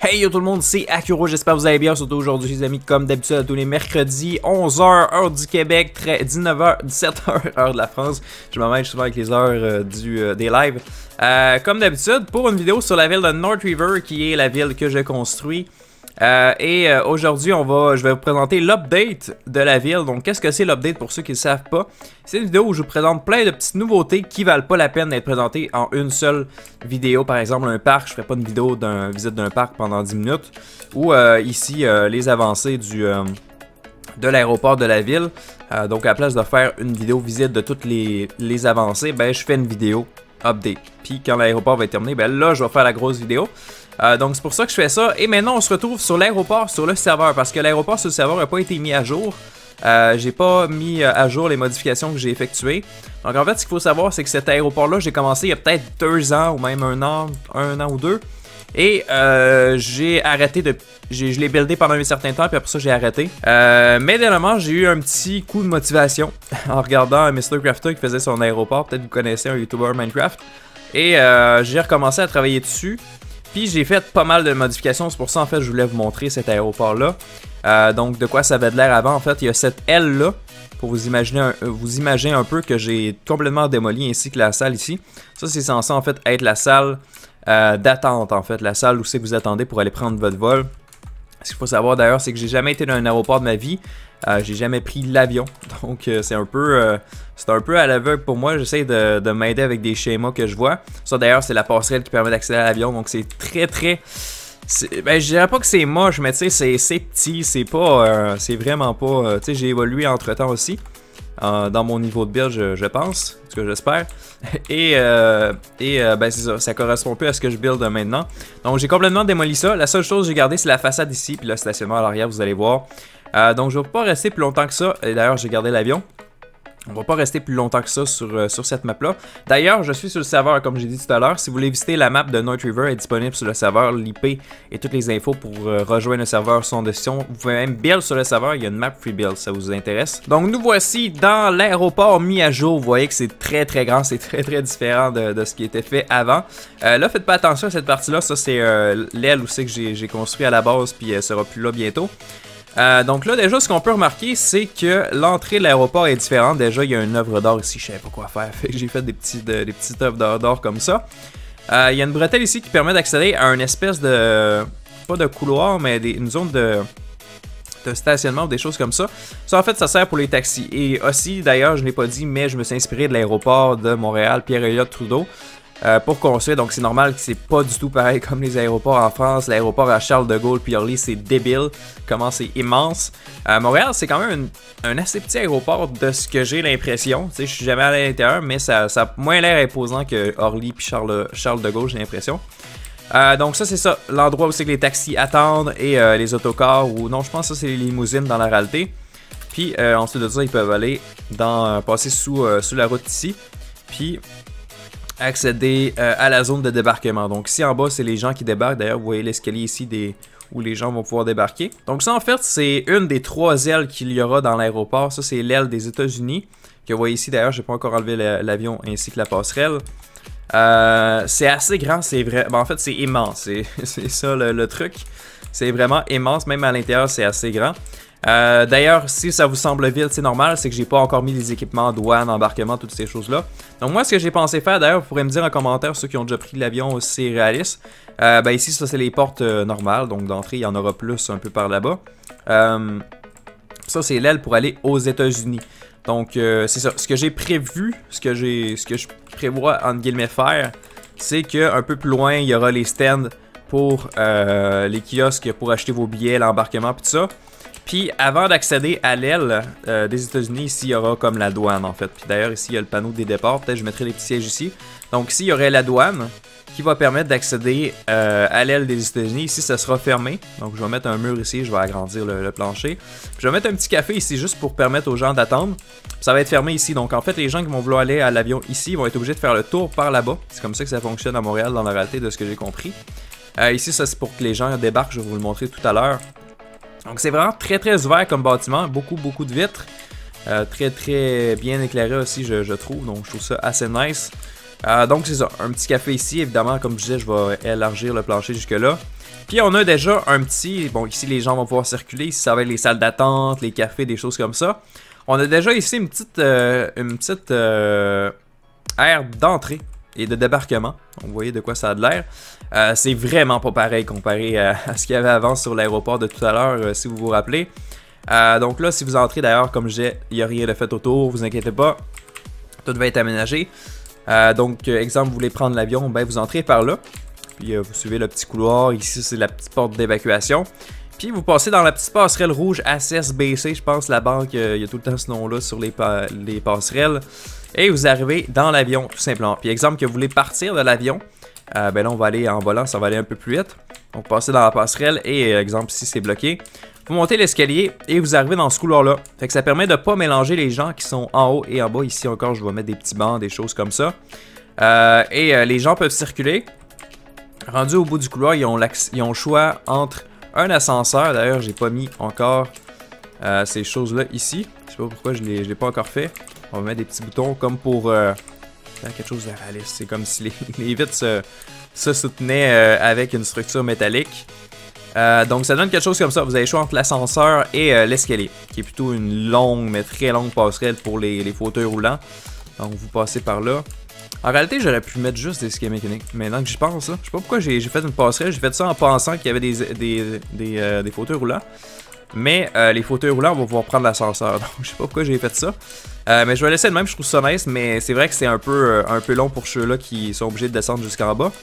Hey yo tout le monde, c'est Akuro, j'espère que vous allez bien, surtout aujourd'hui les amis, comme d'habitude tous les mercredis, 11h, heure du Québec, 19h, 17h, heure de la France. Je m'emmène souvent avec les heures des lives. Comme d'habitude, pour une vidéo sur la ville de North River, qui est la ville que je construis. Aujourd'hui, je vais vous présenter l'update de la ville. Donc, qu'est-ce que c'est l'update pour ceux qui ne savent pas? C'est une vidéo où je vous présente plein de petites nouveautés qui valent pas la peine d'être présentées en une seule vidéo. Par exemple, un parc, je ferai pas une vidéo d'une visite d'un parc pendant 10 minutes. Ou ici, les avancées de l'aéroport de la ville. Donc, à la place de faire une vidéo visite de toutes les avancées, ben, je fais une vidéo update. Puis, quand l'aéroport va être terminé, ben là, je vais faire la grosse vidéo. Donc c'est pour ça que je fais ça. Et maintenant on se retrouve sur l'aéroport, sur le serveur. Parce que l'aéroport sur le serveur n'a pas été mis à jour. J'ai pas mis à jour les modifications que j'ai effectuées. Donc en fait ce qu'il faut savoir c'est que cet aéroport là j'ai commencé il y a peut-être 2 ans ou même un an ou deux. Et j'ai arrêté de... Je l'ai buildé pendant un certain temps puis après ça j'ai arrêté. Mais dernièrement j'ai eu un petit coup de motivation en regardant Mr. Crafter qui faisait son aéroport. Peut-être que vous connaissez un YouTuber Minecraft. Et j'ai recommencé à travailler dessus. Puis j'ai fait pas mal de modifications, c'est pour ça en fait je voulais vous montrer cet aéroport là. Donc de quoi ça avait de l'air avant, en fait il y a cette aile là, pour vous imaginer un peu que j'ai complètement démoli ainsi que la salle ici. Ça c'est censé en fait être la salle d'attente en fait, la salle où c'est que vous attendez pour aller prendre votre vol. Ce qu'il faut savoir d'ailleurs c'est que j'ai jamais été dans un aéroport de ma vie. J'ai jamais pris l'avion, donc c'est un peu à l'aveugle pour moi. J'essaie de m'aider avec des schémas que je vois. Ça d'ailleurs c'est la passerelle qui permet d'accéder à l'avion, donc c'est ben je dirais pas que c'est moche, mais tu sais c'est petit, c'est pas, c'est vraiment pas, tu sais j'ai évolué entre temps aussi. Dans mon niveau de build, je pense, en tout cas j'espère. Ben c'est ça, ça correspond peu à ce que je build maintenant. Donc j'ai complètement démoli ça. La seule chose que j'ai gardé c'est la façade ici, puis le stationnement à l'arrière, vous allez voir. Donc je ne vais pas rester plus longtemps que ça. Et d'ailleurs j'ai gardé l'avion. On va pas rester plus longtemps que ça sur cette map là. D'ailleurs je suis sur le serveur comme j'ai dit tout à l'heure. Si vous voulez visiter la map de North River, elle est disponible sur le serveur. L'IP et toutes les infos pour rejoindre le serveur sont dessus. Vous pouvez même build sur le serveur, il y a une map free build si ça vous intéresse. Donc nous voici dans l'aéroport mis à jour. Vous voyez que c'est très grand, c'est très différent de ce qui était fait avant. Là faites pas attention à cette partie là, ça c'est l'aile où c'est que j'ai construit à la base puis elle sera plus là bientôt. Donc là déjà ce qu'on peut remarquer c'est que l'entrée de l'aéroport est différente. Déjà il y a une œuvre d'or ici, je savais pas quoi faire, fait que j'ai fait des petites œuvres d'or comme ça. Il y a une bretelle ici qui permet d'accéder à une espèce de, pas de couloir mais une zone de stationnement ou des choses comme ça. Ça en fait ça sert pour les taxis. Et aussi d'ailleurs je ne l'ai pas dit mais je me suis inspiré de l'aéroport de Montréal Pierre-Éliott Trudeau. Pour construire, donc c'est normal que c'est pas du tout pareil comme les aéroports en France. L'aéroport à Charles de Gaulle puis Orly c'est débile, comment c'est immense. Montréal c'est quand même un assez petit aéroport de ce que j'ai l'impression. Tu sais, je suis jamais allé à l'intérieur mais ça a moins l'air imposant que Orly puis Charles de Gaulle j'ai l'impression. Donc ça c'est ça, l'endroit où c'est que les taxis attendent et les autocars ou non je pense que ça c'est les limousines dans la réalité. Puis ensuite de ça ils peuvent aller passer sous la route ici. Puis accéder à la zone de débarquement. Donc ici en bas c'est les gens qui débarquent. D'ailleurs vous voyez l'escalier ici où les gens vont pouvoir débarquer. Donc ça en fait c'est une des 3 ailes qu'il y aura dans l'aéroport. Ça c'est l'aile des États-Unis que vous voyez ici. D'ailleurs j'ai pas encore enlevé l'avion ainsi que la passerelle. C'est assez grand, c'est vrai. Ben, en fait c'est immense, c'est ça le truc. C'est vraiment immense, même à l'intérieur c'est assez grand. D'ailleurs, si ça vous semble vide, c'est normal, c'est que j'ai pas encore mis les équipements, douane, embarquement, toutes ces choses-là. Donc moi, ce que j'ai pensé faire, d'ailleurs, vous pourrez me dire en commentaire, ceux qui ont déjà pris l'avion, si c'est réaliste. Ben ici, ça c'est les portes normales, donc d'entrée, il y en aura plus un peu par là-bas. Ça, c'est l'aile pour aller aux États-Unis. Donc c'est ça, ce que j'ai prévu, ce que je prévois, entre guillemets, faire, c'est qu'un peu plus loin, il y aura les stands pour les kiosques, pour acheter vos billets, l'embarquement, puis tout ça. Puis avant d'accéder à l'aile des États-Unis, ici il y aura comme la douane en fait. Puis d'ailleurs ici il y a le panneau des départs, peut-être je mettrai les petits sièges ici. Donc ici il y aurait la douane qui va permettre d'accéder à l'aile des États-Unis. Ici ça sera fermé, donc je vais mettre un mur ici, je vais agrandir le plancher. Puis, je vais mettre un petit café ici juste pour permettre aux gens d'attendre. Ça va être fermé ici, donc en fait les gens qui vont vouloir aller à l'avion ici vont être obligés de faire le tour par là-bas. C'est comme ça que ça fonctionne à Montréal dans la réalité de ce que j'ai compris. Ici ça c'est pour que les gens débarquent, je vais vous le montrer tout à l'heure. Donc c'est vraiment très ouvert comme bâtiment, beaucoup de vitres, très bien éclairé aussi je trouve, donc je trouve ça assez nice. Donc c'est ça, un petit café ici, évidemment, comme je disais, je vais élargir le plancher jusque là. Puis on a déjà un petit, bon ici les gens vont pouvoir circuler, ici ça va être les salles d'attente, les cafés, des choses comme ça. On a déjà ici une petite aire d'entrée et de débarquement. Donc, vous voyez de quoi ça a de l'air. C'est vraiment pas pareil comparé à ce qu'il y avait avant sur l'aéroport de tout à l'heure, si vous vous rappelez. Donc là, si vous entrez d'ailleurs, comme je disais, il n'y a rien de fait autour, vous inquiétez pas. Tout va être aménagé. Donc, exemple, vous voulez prendre l'avion, ben vous entrez par là. Puis vous suivez le petit couloir. Ici, c'est la petite porte d'évacuation. Puis vous passez dans la petite passerelle rouge HSBC, je pense, la banque, il y a tout le temps ce nom-là sur les passerelles. Et vous arrivez dans l'avion, tout simplement. Puis exemple que vous voulez partir de l'avion, ben là on va aller en volant, ça va aller un peu plus vite. Donc passez dans la passerelle et exemple ici c'est bloqué. Vous montez l'escalier et vous arrivez dans ce couloir-là. Fait que ça permet de ne pas mélanger les gens qui sont en haut et en bas. Ici encore, je vais mettre des petits bancs, des choses comme ça. Les gens peuvent circuler. Rendu au bout du couloir, ils ont le choix entre un ascenseur. D'ailleurs, j'ai pas mis encore ces choses-là ici. Je sais pas pourquoi je l'ai pas encore fait. On va mettre des petits boutons comme pour quelque chose de réaliste. C'est comme si les vitres se soutenaient avec une structure métallique. Donc ça donne quelque chose comme ça. Vous avez le choix entre l'ascenseur et l'escalier, qui est plutôt une longue, mais très longue passerelle pour les fauteuils roulants. Donc vous passez par là. En réalité, j'aurais pu mettre juste des escaliers mécaniques. Maintenant que j'y pense, je sais pas pourquoi j'ai fait une passerelle. J'ai fait ça en pensant qu'il y avait des fauteuils roulants. Mais les fauteuils roulants, on va pouvoir prendre l'ascenseur. Donc je sais pas pourquoi j'ai fait ça. Mais je vais laisser de même, je trouve ça nice. Mais c'est vrai que c'est un peu long pour ceux-là qui sont obligés de descendre jusqu'en bas.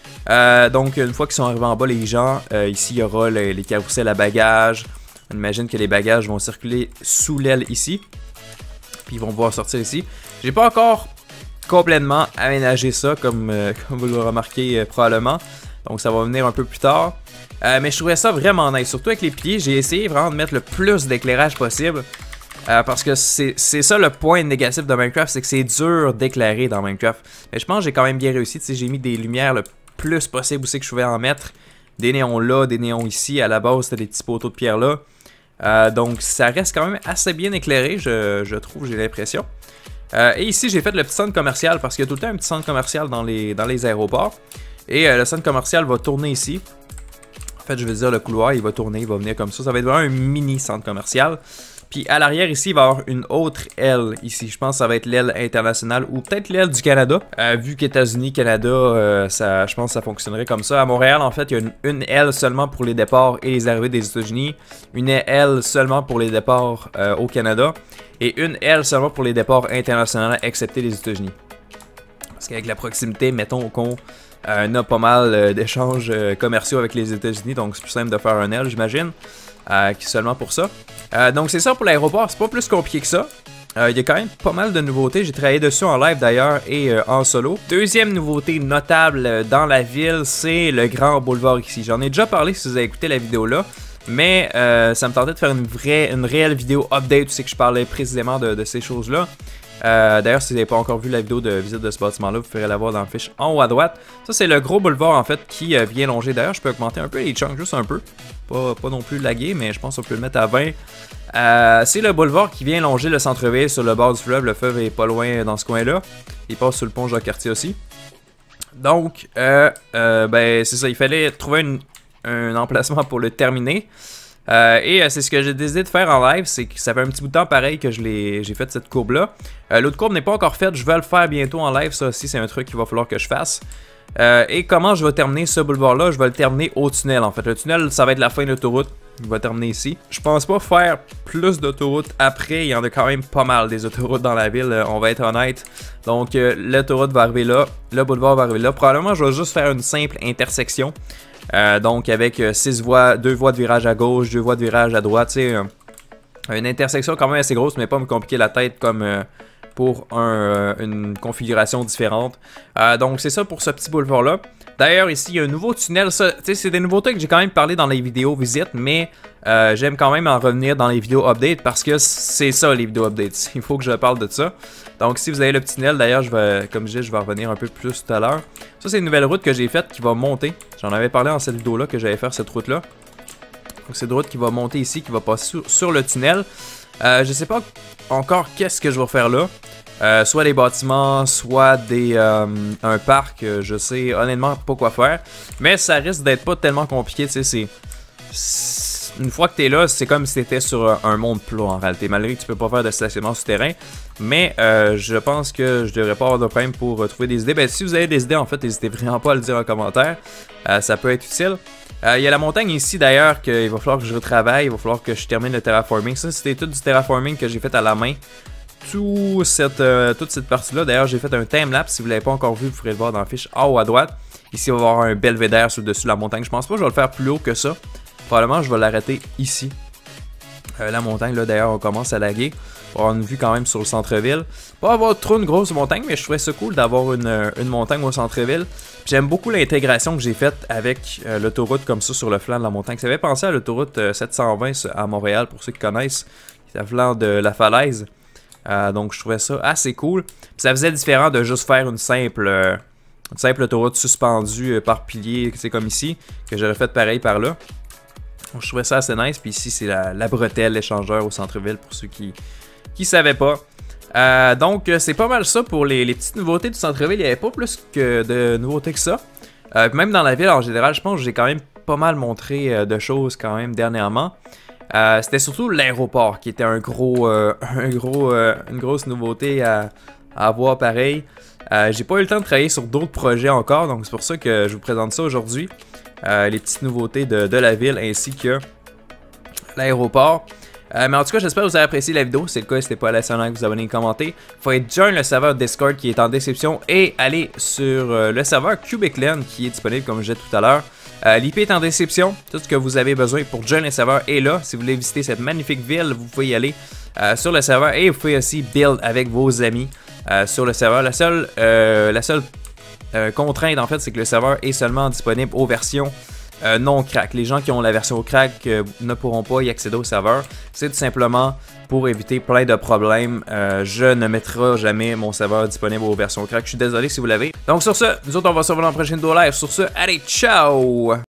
Donc une fois qu'ils sont arrivés en bas, les gens, ici il y aura les carousels à bagages. On imagine que les bagages vont circuler sous l'aile ici. Puis ils vont pouvoir sortir ici. J'ai pas encore complètement aménagé ça comme vous le remarquez probablement. Donc ça va venir un peu plus tard. Mais je trouvais ça vraiment nice, surtout avec les piliers. J'ai essayé vraiment de mettre le plus d'éclairage possible. Parce que c'est ça le point négatif de Minecraft, c'est que c'est dur d'éclairer dans Minecraft. Mais je pense que j'ai quand même bien réussi. J'ai mis des lumières le plus possible aussi que je pouvais en mettre. Des néons là, des néons ici. À la base, c'était des petits poteaux de pierre là. Donc ça reste quand même assez bien éclairé, je trouve, j'ai l'impression. Et ici, j'ai fait le petit centre commercial parce qu'il y a tout le temps un petit centre commercial dans les aéroports. Et le centre commercial va tourner ici. En fait, je veux dire, le couloir, il va tourner, il va venir comme ça. Ça va être vraiment un mini centre commercial. Puis à l'arrière, ici, il va y avoir une autre aile ici. Je pense que ça va être l'aile internationale ou peut-être l'aile du Canada. Vu qu'États-Unis, Canada, je pense que ça fonctionnerait comme ça. À Montréal, en fait, il y a une aile seulement pour les départs et les arrivées des États-Unis. Une aile seulement pour les départs au Canada. Et une aile seulement pour les départs internationaux, excepté les États-Unis. Parce qu'avec la proximité, mettons qu'on a pas mal d'échanges commerciaux avec les États-Unis. Donc c'est plus simple de faire un aile, j'imagine. Seulement pour ça. Donc c'est ça pour l'aéroport, c'est pas plus compliqué que ça. Il y a quand même pas mal de nouveautés, j'ai travaillé dessus en live d'ailleurs et en solo. Deuxième nouveauté notable dans la ville, c'est le grand boulevard ici. J'en ai déjà parlé si vous avez écouté la vidéo là. Mais ça me tentait de faire une réelle vidéo update où c'est que je parlais précisément de ces choses là. D'ailleurs, si vous n'avez pas encore vu la vidéo de visite de ce bâtiment-là, vous pourrez la voir dans le fiche en haut à droite. Ça, c'est le gros boulevard en fait qui vient longer. D'ailleurs, je peux augmenter un peu les chunks, juste un peu. Pas non plus laguer, mais je pense qu'on peut le mettre à 20. C'est le boulevard qui vient longer le centre-ville sur le bord du fleuve. Le fleuve est pas loin dans ce coin-là. Il passe sur le pont Jacques-Cartier aussi. Donc, ben, c'est ça. Il fallait trouver un emplacement pour le terminer. C'est ce que j'ai décidé de faire en live, c'est que ça fait un petit bout de temps pareil que j'ai fait cette courbe là. L'autre courbe n'est pas encore faite, je vais le faire bientôt en live, ça aussi c'est un truc qu'il va falloir que je fasse. Et comment je vais terminer ce boulevard là, je vais le terminer au tunnel en fait. Le tunnel ça va être la fin de l'autoroute, il va terminer ici. Je pense pas faire plus d'autoroutes après, il y en a quand même pas mal des autoroutes dans la ville, on va être honnête. Donc l'autoroute va arriver là, le boulevard va arriver là. Probablement je vais juste faire une simple intersection. Donc avec 6 voies, 2 voies de virage à gauche, 2 voies de virage à droite, c'est une intersection quand même assez grosse, mais pas me compliquer la tête comme pour une configuration différente. Donc c'est ça pour ce petit boulevard là. D'ailleurs ici il y a un nouveau tunnel, c'est des nouveautés que j'ai quand même parlé dans les vidéos visites, mais j'aime quand même en revenir dans les vidéos updates parce que c'est ça les vidéos updates, il faut que je parle de ça. Donc si vous avez le petit tunnel, d'ailleurs comme je dis, je vais revenir un peu plus tout à l'heure. Ça c'est une nouvelle route que j'ai faite qui va monter. J'en avais parlé dans cette vidéo là que j'allais faire cette route là. Donc c'est une route qui va monter ici, qui va passer sur le tunnel. Je sais pas encore qu'est-ce que je vais faire là. soit des bâtiments, soit un parc. Je sais honnêtement pas quoi faire. Mais ça risque d'être pas tellement compliqué. Tu sais, une fois que tu es là, c'est comme si tu étais sur un monde plat en réalité. Malgré que tu peux pas faire de stationnement souterrain. Mais je pense que je devrais pas avoir de problème pour trouver des idées. Ben, si vous avez des idées, en fait, n'hésitez vraiment pas à le dire en commentaire. Ça peut être utile. Il y a la montagne ici d'ailleurs qu'il va falloir que je retravaille. Il va falloir que je termine le terraforming. Ça, c'était tout du terraforming que j'ai fait à la main. Toute cette partie-là. D'ailleurs, j'ai fait un timelapse. Si vous ne l'avez pas encore vu, vous pourrez le voir dans la fiche en haut à droite. Ici, on va avoir un belvédère sur le dessus de la montagne. Je pense pas que je vais le faire plus haut que ça. Probablement, je vais l'arrêter ici. La montagne, là, d'ailleurs, on commence à laguer. Pour avoir une vue quand même sur le centre-ville. Pas avoir trop une grosse montagne, mais je trouvais ça cool d'avoir une montagne au centre-ville. J'aime beaucoup l'intégration que j'ai faite avec l'autoroute comme ça sur le flanc de la montagne. Ça fait penser à l'autoroute 720 à Montréal, pour ceux qui connaissent. C'est à flanc de la falaise. Donc je trouvais ça assez cool. Puis ça faisait différent de juste faire une simple autoroute suspendue par pilier, c'est comme ici, que j'aurais fait pareil par là. Donc, je trouvais ça assez nice. Puis ici c'est la bretelle échangeur au centre-ville pour ceux qui savaient pas. Donc c'est pas mal ça pour les petites nouveautés du centre-ville. Il n'y avait pas plus que de nouveautés que ça. Même dans la ville en général, je pense que j'ai quand même pas mal montré de choses quand même dernièrement. C'était surtout l'aéroport qui était une grosse nouveauté à avoir pareil. J'ai pas eu le temps de travailler sur d'autres projets encore, donc c'est pour ça que je vous présente ça aujourd'hui. Les petites nouveautés de la ville ainsi que l'aéroport. Mais en tout cas, j'espère que vous avez apprécié la vidéo. Si c'est le cas, n'hésitez pas à laisser un like, vous abonner et commenter. Faut être join le serveur Discord qui est en description et aller sur le serveur Cubicland qui est disponible comme je disais tout à l'heure. L'IP est en description. Tout ce que vous avez besoin pour join le serveur est là. Si vous voulez visiter cette magnifique ville, vous pouvez y aller sur le serveur et vous pouvez aussi build avec vos amis sur le serveur. La seule contrainte en fait, c'est que le serveur est seulement disponible aux versions non crack. Les gens qui ont la version crack ne pourront pas y accéder au serveur. C'est tout simplement pour éviter plein de problèmes. Je ne mettrai jamais mon serveur disponible aux versions crack. Je suis désolé si vous l'avez. Donc sur ce, nous autres on va se revoir dans la prochaine vidéo live. Sur ce, allez, ciao!